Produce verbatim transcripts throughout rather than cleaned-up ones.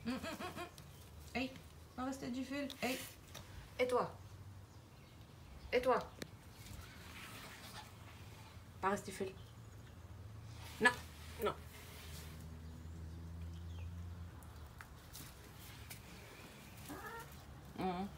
Hum, hum, hum, hum. Hey, pas rester du fil. Hey. Et toi? Et toi? Pas rester du fil. Non, non. Hum.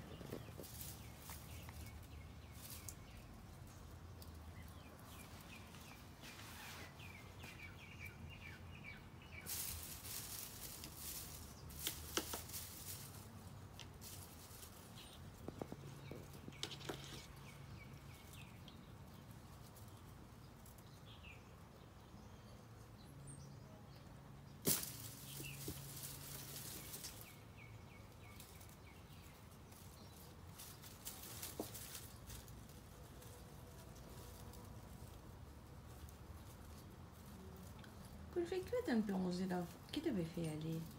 Kulfi, tu es un plongé là. Qui t'avait fait aller?